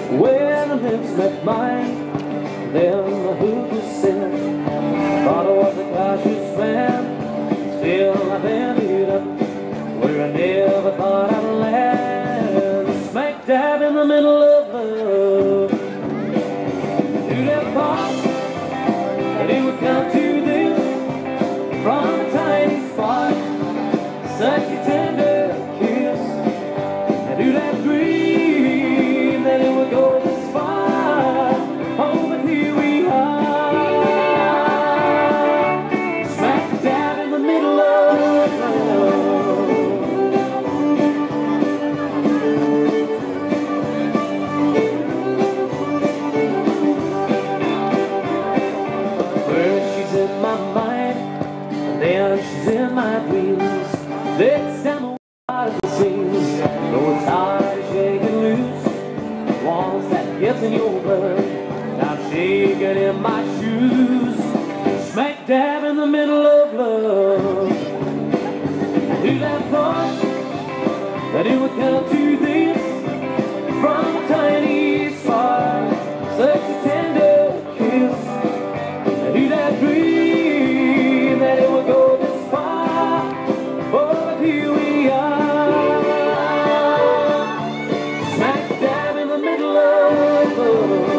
When the lips met mine, then the hook was set. Thought I was a cautious man, still I've ended up where I never thought I'd land. Smack dab in the middle of love. Who'd have thought that it would come to this, from a tiny spot, such a tender kiss? And who'd have dreamed that it would go this far? Oh, but here we are, smack dab in the middle of love. First she's in my mind, and then she's in my dreams. Next time the water sings, though it's hard to shake it loose. Once that gets in your blood, I'm shaking in my shoes. Smack dab in the middle of love. Who'd have thought that it would come to this, from a tiny spark, such a tender kiss? And who'd have dreamed that it would go this far? Oh, but here we are, smack dab in the middle of love.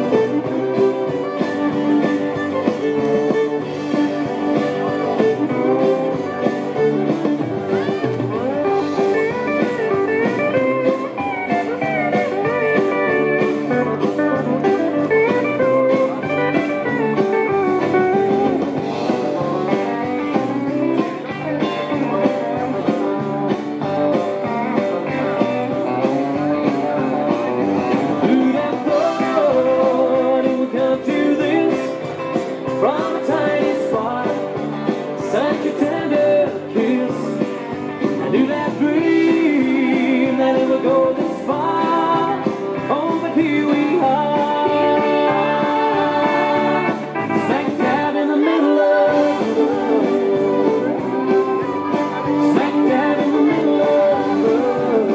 Who'd have thought it would come to this, from a tiny spark, such a tender kiss? And who'd have dreamed that it would go this far? Oh, but here we are, smack dab in the middle of love. Smack dab in the middle of love.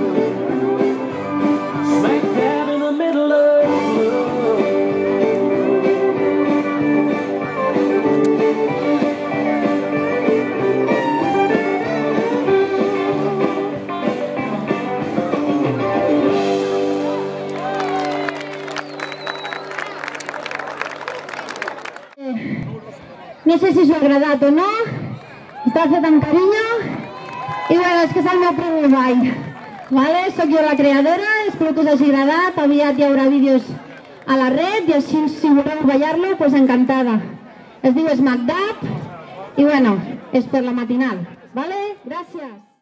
Smack dab in the middle of love. No sé si us ha agradat o no, està fet amb carinyo i bueno, és que és el meu primer ball. Vale? Soc jo la creadora, espero que us hagi agradat, aviat hi haurà vídeos a la red i així si voleu ballar-lo, pues encantada. Es diu Smack Dab i bueno, és per la matinal. Vale? Gràcies.